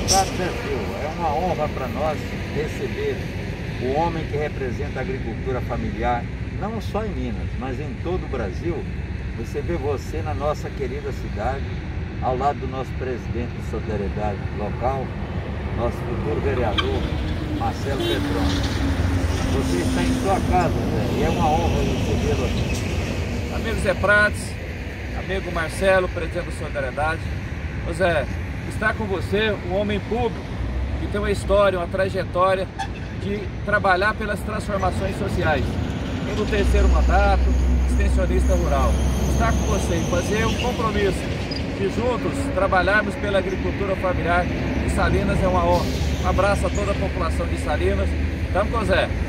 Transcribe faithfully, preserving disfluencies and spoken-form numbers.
deputado Zé Silva, é uma honra para nós receber o homem que representa a agricultura familiar, não só em Minas, mas em todo o Brasil. Receber você na nossa querida cidade, ao lado do nosso presidente de solidariedade local, nosso futuro vereador, Marcelo Petroni. Você está em sua casa, Zé, e é uma honra recebê-lo aqui. Amigo Zé Prates, amigo Marcelo, presidente da Solidariedade. Ô Zé, está com você um homem público que tem uma história, uma trajetória de trabalhar pelas transformações sociais. Eu no terceiro mandato, extensionista rural. Estar com você e fazer um compromisso de juntos trabalharmos pela agricultura familiar de Salinas é uma honra. Um abraço a toda a população de Salinas. Tamo com o Zé.